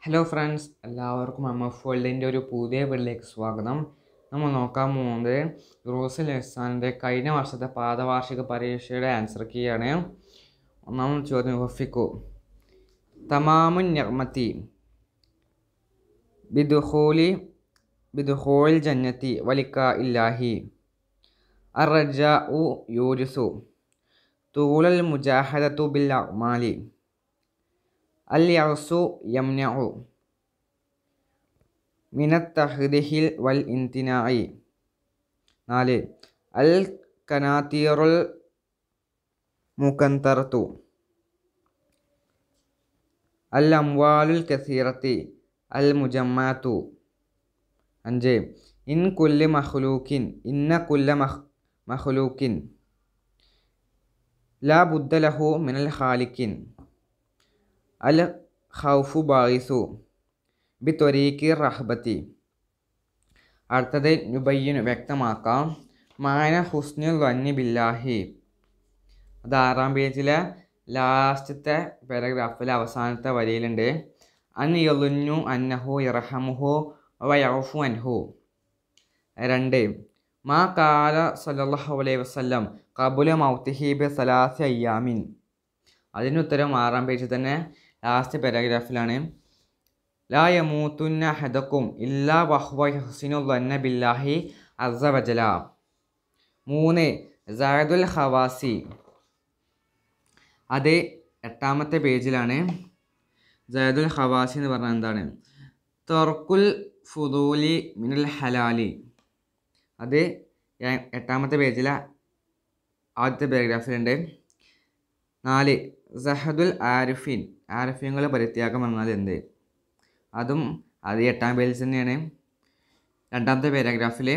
Hello friends, എല്ലാവർക്കും MF വേൾഡിൻ്റെ ഒരു പുതിയ വീഡിയോയിലേക്ക് സ്വാഗതം. നമ്മൾ നോക്കാൻ പോകുന്നത് റൂസൽ എഹ്സാനിൻ്റെ കഴിഞ്ഞ വർഷത്തെ പാദവാർഷിക പരീക്ഷയുടെ ആൻസർ കീയാണ്. ഒന്നാമത്തെ ചോദ്യം, വഫിക്കു തമാമുൻ നിഅ്മതി ബിദുഖൂലിൽ ജന്നതി വലിക്കാഇല്ലാഹി അർറജാഉ യൂരിസു തൂലൽ മുജാഹദതു ബിൽ അഅ്മാലി അൽ യഅ്സു യംനഉ മിനത് തഹ്ദിഹിൽ വൽ ഇംതിനാഇ. 4. അൽ കനാതീറുൽ മുകന്തറതു അൽ അംവാലുൽ കസീറത്തി അൽ മുജമ്മഅതു. 5. ഇന്ന കുല്ല മഖ്ലൂക്കിൻ ലാ ബുദ്ദ ലഹു മിനൽ ഖാലിഖിൻ അൽ ഖൗഫു ബായിസു ബിത്വരീഖി റഹ്ബത്തി. അടുത്തത് നുബയ്യിനു വ്യക്തമാക്കാം. മാന ഹുസ്നുൽ വന്നി ബില്ലാഹി. അത് 6-ാം പേജിലെ ലാസ്റ്റത്തെ പാരഗ്രാഫിലെ അവസാനത്തെ വരിയിലുണ്ട്. അൻ യളുന്നു അന്നഹു യർഹമുഹു വയഅഫു അൻഹു. 2. മാ ഖാല സല്ലല്ലാഹു അലൈഹി വസല്ലം ഖബല മൗതിഹി ബി സലാസി അയ്യാമിൻ. അതിനുത്തരം 6-ാം പേജിൽ തന്നെ ലാസ്റ്റ് പാരഗ്രാഫിലാണ്. ലാ യമൂതുന്ന അഹദുക്കും ഇല്ലാ വഹുവ യഹ്സിനു ളന്ന ബില്ലാഹി അസ്സ വജല. 3. സഅദുൽ ഖവാസി. അത് 8-ാമത്തെ പേജിലാണ്. സഅദുൽ ഖവാസി എന്ന് പറഞ്ഞാൽ എന്താണ്? തർക്കുൽ ഫുദൂലി മിനൽ ഹലാലി. അത് 8-ാമത്തെ പേജിലെ ആദ്യത്തെ പാരഗ്രാഫിലുണ്ട്. 4. സഹദുൽ ആരിഫീൻ. ആരിഫീങ്ങളെ പരിത്യാഗം പറഞ്ഞാൽ എന്ത്? അതും അത് 8-ാം പേജിൽ തന്നെയാണ്. 2-ാമത്തെ പാരഗ്രാഫിൽ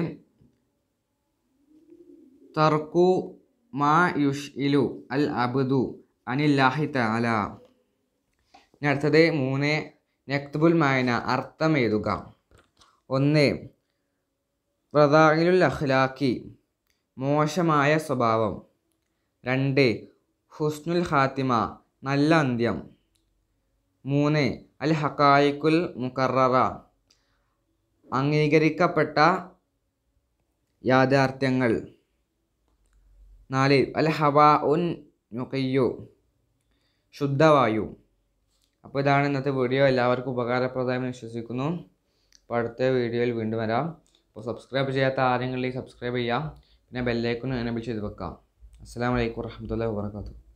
തർക്കു മാ യുഷ്ഇലു അൽ അബ്ദു അനില്ലാഹി തആല. ഇനി അടുത്തത് 3. നക്തുബുൽ മായന. അർത്ഥം എഴുതുക. 1. റദാഇലുൽ അഖ്ലാഖി. മോശമായ സ്വഭാവം. 2. ഹുസ്നുൽ ഖാത്തിമ. നല്ല അന്ത്യം. 3. അൽ ഹഖായിഖുൽ മുഖററ. അംഗീകരിക്കപ്പെട്ട യാഥാർത്ഥ്യങ്ങൾ. 4. അൽ ഹവാഉൻ നുഖിയ്യു. ശുദ്ധവായു. അപ്പോൾ ഇതാണ് ഇന്നത്തെ വീഡിയോ. എല്ലാവർക്കും ഉപകാരപ്രദമായി വിശ്വസിക്കുന്നു. അപ്പോൾ അടുത്ത വീഡിയോയിൽ വീണ്ടും വരാം. അപ്പോൾ സബ്സ്ക്രൈബ് ചെയ്യാത്ത ആരെങ്കിലും സബ്സ്ക്രൈബ് ചെയ്യാം. പിന്നെ ബെല്ലൈക്കൺ എനേബിൾ ചെയ്ത് വെക്കാം. അസ്സലാമു അലൈക്കും വറഹ്മത്തുള്ളാഹി വബറകാതുഹു.